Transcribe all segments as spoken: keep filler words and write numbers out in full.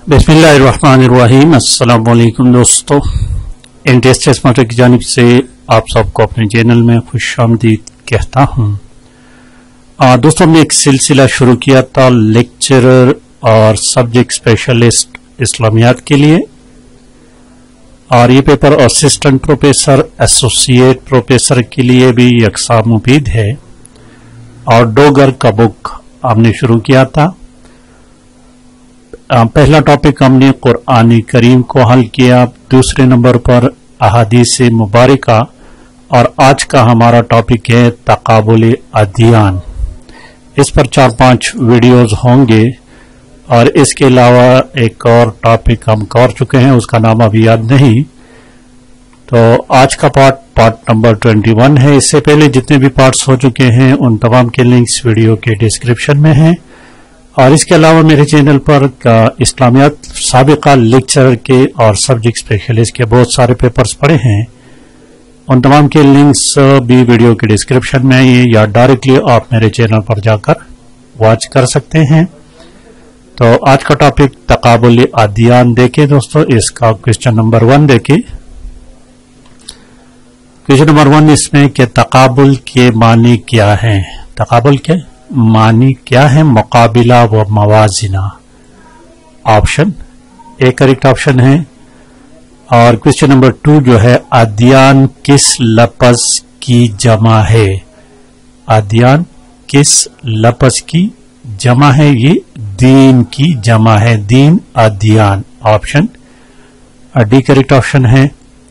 बिस्मिल्लाहिर्रहमानिर्रहीम। अस्सलाम वालेकुम दोस्तों, इंटरेस्टेड मोटर की जानिब से आप सबको अपने चैनल में खुशामदीद कहता हूँ। दोस्तों, हमने एक सिलसिला शुरू किया था लेक्चरर और सब्जेक्ट स्पेशलिस्ट इस्लामियात के लिए, और ये paper assistant professor associate professor के लिए भी यकसा मुफीद है। और डोगर का बुक हमने शुरू किया था। पहला टॉपिक हमने कुरान करीम को हल किया, दूसरे नंबर पर अहादीस मुबारका, और आज का हमारा टॉपिक है तकाबुल अदियान। इस पर चार पांच वीडियोस होंगे, और इसके अलावा एक और टॉपिक हम कर चुके हैं, उसका नाम अभी याद नहीं। तो आज का पार्ट पार्ट नंबर इक्कीस है। इससे पहले जितने भी पार्ट्स हो चुके हैं उन तमाम के लिंक्स वीडियो के डिस्क्रिप्शन में हैं। और इसके अलावा मेरे चैनल पर इस्लामियात साबिका लेक्चरर के और सब्जेक्ट स्पेशलिस्ट के बहुत सारे पेपर्स पड़े हैं, उन तमाम के लिंक्स भी वीडियो के डिस्क्रिप्शन में है, या डायरेक्टली आप मेरे चैनल पर जाकर वॉच कर सकते हैं। तो आज का टॉपिक तकाबुल अदियान देखें दोस्तों। इसका क्वेश्चन नंबर वन देखें। क्वेश्चन नंबर वन इसमें कि तकाबुल के मानी क्या हैं। तकाबुल के मानी क्या है? मुकाबिला व मवाजिना। ऑप्शन ए करेक्ट ऑप्शन है। और क्वेश्चन नंबर टू जो है, अदियान किस लफ्ज की जमा है? अदियान किस लफ्ज की जमा है? ये दीन की जमा है, दीन अदियान। ऑप्शन डी करेक्ट ऑप्शन है।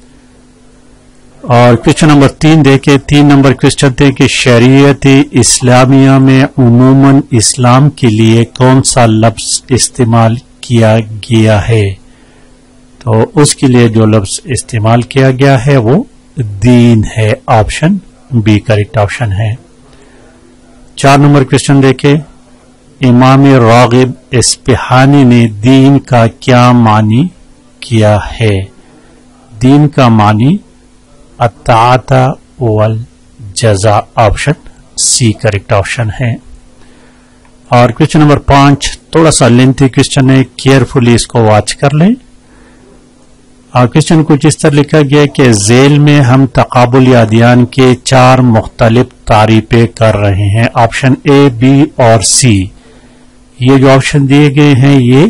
और क्वेश्चन नंबर तीन देखे। तीन नंबर क्वेश्चन थे कि शरीयत इस्लामिया में उमूमन इस्लाम के लिए कौन सा लफ्ज इस्तेमाल किया गया है? तो उसके लिए जो लफ्ज इस्तेमाल किया गया है वो दीन है। ऑप्शन बी करेक्ट ऑप्शन है। चार नंबर क्वेश्चन देखे। इमाम रागिब इस्फहानी ने दीन का क्या मानी किया है? दीन का मानी अताता वल जजा। ऑप्शन सी करेक्ट ऑप्शन है। और क्वेश्चन नंबर पांच थोड़ा सा लेंथी क्वेश्चन है, केयरफुली इसको वॉच कर लें। और क्वेश्चन कुछ इस तरह लिखा गया कि जेल में हम तकाबुल अदियान के चार मुख्तलिफ तारीफें कर रहे हैं। ऑप्शन ए, बी और सी, ये जो ऑप्शन दिए गए हैं ये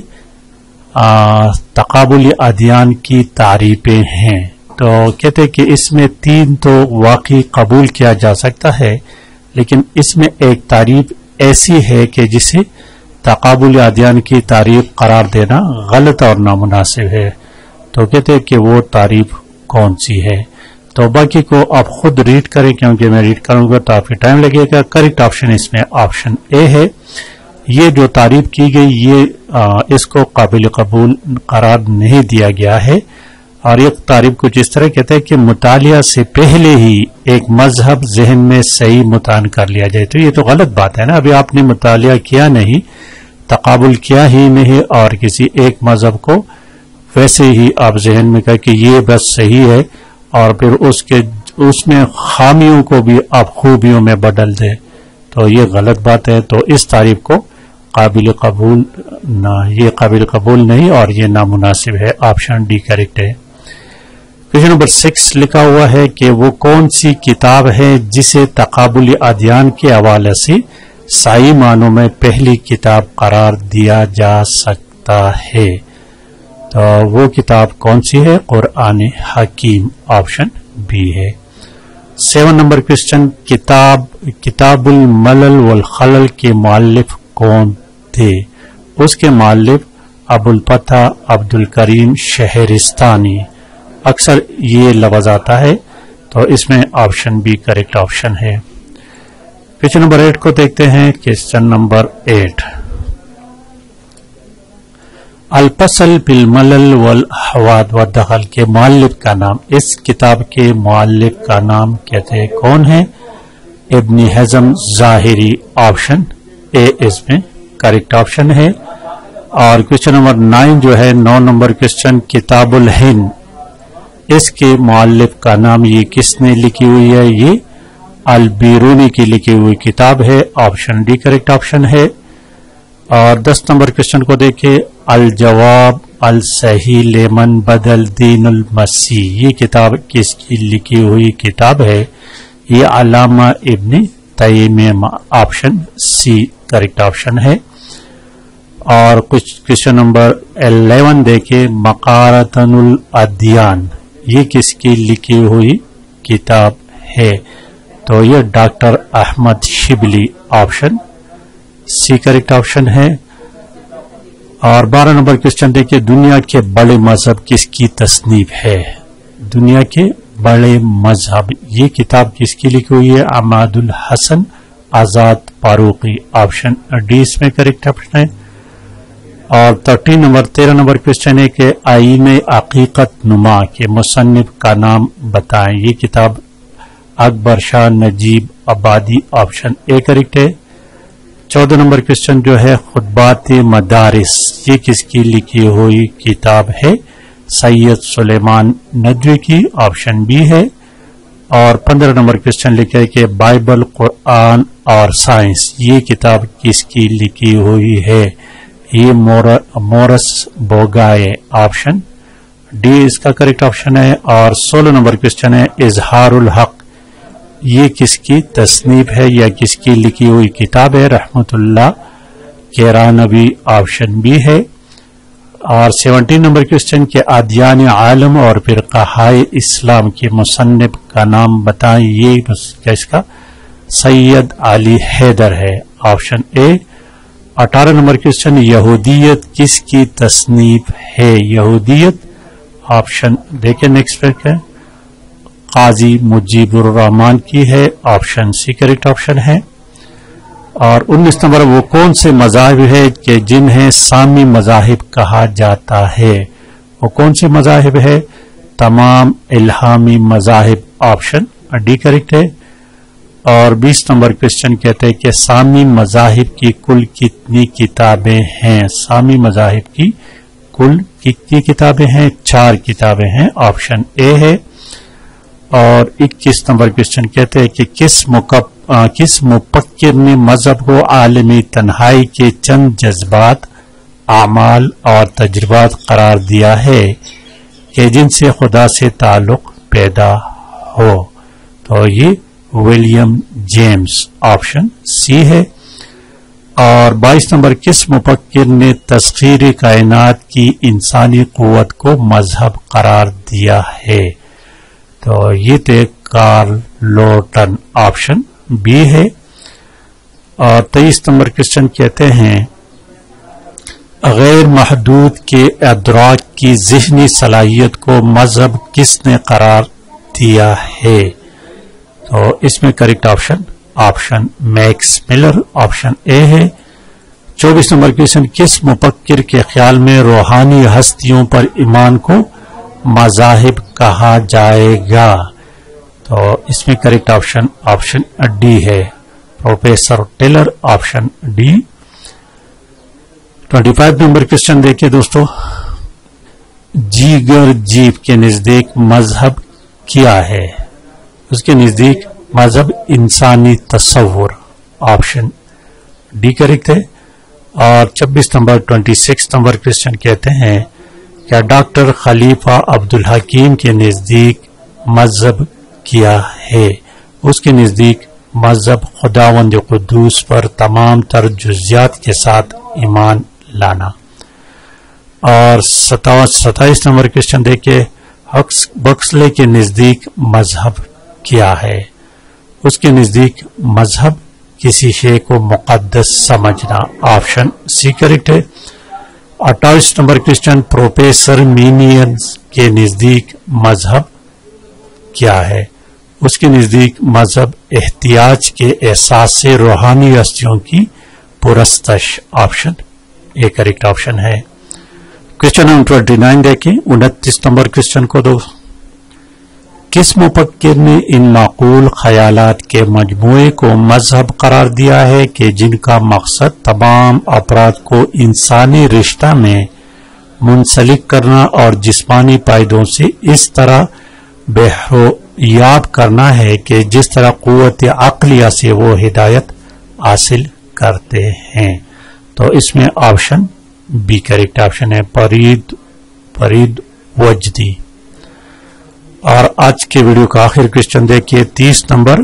तकाबुल अदियान की तारीफें हैं। तो कहते हैं कि इसमें तीन तो वाकई कबूल किया जा सकता है, लेकिन इसमें एक तारीफ ऐसी है कि जिसे तकाबुल अदियान की तारीफ करार देना गलत और नामुनासिब है। तो कहते हैं कि वो तारीफ कौन सी है? तो बाकी को आप खुद रीड करें, क्योंकि मैं रीड करूंगा तो आपको टाइम लगेगा। करेक्ट ऑप्शन इसमें ऑप्शन ए है। ये जो तारीफ की गई ये आ, इसको काबिल कबूल करार नहीं दिया गया है। और ये तारीफ कुछ इस तरह कहते हैं कि मुतालिया से पहले ही एक मजहब जहन में सही मुतान कर लिया जाए। तो ये तो गलत बात है ना। अभी आपने मुतालिया किया नहीं, तकाबुल किया ही नहीं, और किसी एक मजहब को वैसे ही आप जहन में कहा कि ये बस सही है, और फिर उसके उसमें खामियों को भी आप खूबियों में बदल दे, तो ये गलत बात है। तो इस तारीफ को काबिल कबूल ना, ये काबिल कबूल नहीं और ये नामुनासिब है। ऑप्शन डी करेक्ट है। क्वेश्चन नंबर सिक्स लिखा हुआ है कि वो कौन सी किताब है जिसे तकाबुल अदियान के हवाले से सही मानों में पहली किताब करार दिया जा सकता है? तो वो किताब कौन सी है? कुरान हकीम। ऑप्शन बी है। सेवन नंबर क्वेश्चन, किताब किताबुल मलल वल खलल के मुअल्लिफ कौन थे? उसके मुअल्लिफ अबुल फतह अब्दुल करीम शहरिस्तानी। अक्सर ये लफ्ज आता है, तो इसमें ऑप्शन बी करेक्ट ऑप्शन है। क्वेश्चन नंबर एट को देखते हैं। क्वेश्चन नंबर एट, अल-फसल बिल मलल वल हवाद व दखल के मुअल्लिफ का नाम। इस किताब के मुअल्लिफ का नाम कहते हैं कौन है? इब्न हज़म ज़ाहिरी। ऑप्शन ए इसमें करेक्ट ऑप्शन है। और क्वेश्चन नंबर नाइन जो है, नौ नंबर क्वेश्चन, किताबुल हिंद, इसके मुअल्लिफ का नाम ये किसने लिखी हुई है? ये अल बिरूनी की लिखी हुई किताब है। ऑप्शन डी करेक्ट ऑप्शन है। اور دس نمبر کوشچن کو دیکھیں، الجواب الصحیح لمن بدل دین المسیح، یہ کتاب کس کی لکھی ہوئی کتاب ہے؟ یہ علامہ Ibn Taymiyyah, option C correct option ہے۔ اور کچھ کوشچن نمبر الیون دیکھیں، مقارتن الادیان، یہ کس کی لکھی ہوئی کتاب ہے؟ تو یہ doctor Ahmad Shibli, option C correct option ہے۔ اور بارہ نمبر کوشچن دیکھیے، دنیا کے بڑے مذہب کس کی تصنیف ہے؟ دنیا کے بڑے مذہب، یہ کتاب کس کی لکھی ہوئی ہے؟ عماد الحسن آزاد فاروقی، آپشن ڈی اس میں کریکٹ آپشن ہے۔ اور تھرٹین نمبر تیرہ نمبر کوشچن ہے کہ آئین حقیقت نما کے مصنف کا نام بتائیں، یہ کتاب اکبر شاہ نجیب آبادی، آپشن اے کریکٹ ہے۔ چودہ نمبر کوشچن جو ہے خطبات مدارس، یہ کس کی لکھی ہوئی کتاب ہے؟ سید سلیمان ندوی کی، آپشن بی ہے۔ اور پندرہ نمبر کوشچن لکھا ہے کہ بائبل، قرآن اور سائنس، یہ کتاب کس کی لکھی ہوئی ہے؟ یہ مورس بوگائے، آپشن ڈی اس کا کریکٹ آپشن ہے۔ اور سولہ نمبر کوشچن ہے اظہار الحق، یہ کس کی تصنیف ہے یا کس کی لکھی ہوئی کتاب ہے؟ رحمت اللہ کیرانوی، آپشن بی ہے۔ اور سیونٹین نمبر کوشچن کے ادیان عالم اور فرقہائے اسلام کے مصنف کا نام بتائیں، یہ اس کا سید علی حیدر ہے، آپشن اے۔ اٹھارہ نمبر کوشچن یہودیت کس کی تصنیف ہے؟ یہودیت، آپشن دیکھیں نیکسٹ پہ ہے، قاضی مجیب الرحمان کی ہے، آپشن سی کریکٹ آپشن ہے۔ اور انیس نمبر وہ کون سے مذاہب ہے کہ جنہیں سامی مذاہب کہا جاتا ہے؟ وہ کون سے مذاہب ہے؟ تمام الہامی مذاہب، آپشن ڈی کریکٹ ہے۔ اور بیس نمبر کوشچن کہتے ہیں کہ سامی مذاہب کی کل کتنی کتابیں ہیں؟ سامی مذاہب کی کل کتنی کتابیں ہیں؟ چار کتابیں ہیں، آپشن اے ہے۔ اور اکیس نمبر کوشچن کہتے ہیں کہ کس مکب کس مفکر نے مذہب کو عالمی تنہائی کے چند جذبات، اعمال اور تجربات قرار دیا ہے کہ جن سے خدا سے تعلق پیدا ہو؟ تو یہ ولیم جیمز، آپشن سی ہے۔ اور بائیس نمبر کس مفکر نے تسخیر کائنات کی انسانی قوت کو مذہب قرار دیا ہے؟ تو یہ تھے کارل لورٹن، آپشن بی ہے۔ اور تیئیس نمبر کوشچن کہتے ہیں غیر محدود کے ادراک کی ذہنی صلاحیت کو مذہب کس نے قرار دیا ہے؟ تو اس میں correct option option Max Muller, option A ہے۔ چوبیس نمبر کوشچن کس مفکر کے خیال میں روحانی ہستیوں پر ایمان کو مذاہب کہا جائے گا؟ تو اس میں کریکٹ آپشن آپشن ڈی ہے، پروفیسر ٹیلر، آپشن ڈی۔ پچیس نمبر کوشچن دیکھیے دوستو، جیگر جیب کے نزدیک مذہب کیا ہے؟ اس کے نزدیک مذہب انسانی تصور، آپشن ڈی کریکٹ ہے۔ اور چھبیس نمبر چھبیس نمبر کوشچن کہتے ہیں کیا ڈاکٹر خلیفہ عبدالحکیم کے نزدیک مذہب کیا ہے؟ اس کے نزدیک مذہب خداوند قدوس پر تمام تر جزیات کے ساتھ ایمان لانا۔ اور ستائیس نمبر کوشچن دیکھیں بکسلے کے نزدیک مذہب کیا ہے؟ اس کے نزدیک مذہب کسی شے کو مقدس سمجھنا، آپشن سی کریکٹ ہے۔ اٹھائیس نمبر کوشچن پروفیسر مینینز کے نزدیک مذہب کیا ہے؟ اس کے نزدیک مذہب احتیاج کے احساس سے روحانی ہستیوں کی پرستش، آپشن اے کریکٹ آپشن ہے۔ کوشچن نمبر انیس دیکھیں، انتیس نمبر کوشچن کو دو، کس مفکر نے ان معقول خیالات کے مجموعے کو مذہب قرار دیا ہے کہ جن کا مقصد تمام افراد کو انسانی رشتہ میں منسلک کرنا اور جسمانی فائدوں سے اس طرح بہرویاب کرنا ہے کہ جس طرح قوت عقلیہ سے وہ ہدایت حاصل کرتے ہیں؟ تو اس میں آپشن بی کریکٹ آپشن ہے، فرید فرید وجدی۔ اور آج کے ویڈیو کا آخر کوشچن دیکھیے تیس نمبر،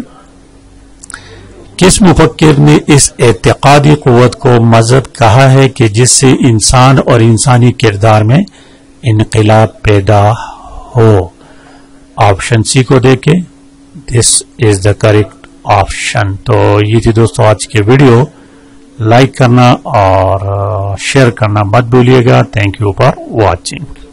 کس مفکر نے اس اعتقادی قوت کو مذہب کہا ہے کہ جس سے انسان اور انسانی کردار میں انقلاب پیدا ہو؟ آپشن سی کو دیکھیں، دس از دا کریکٹ آپشن۔ تو یہ تھی دوستو آج کے ویڈیو، لائک کرنا اور شیئر کرنا مت بھولیے گا۔ Thank you for watching.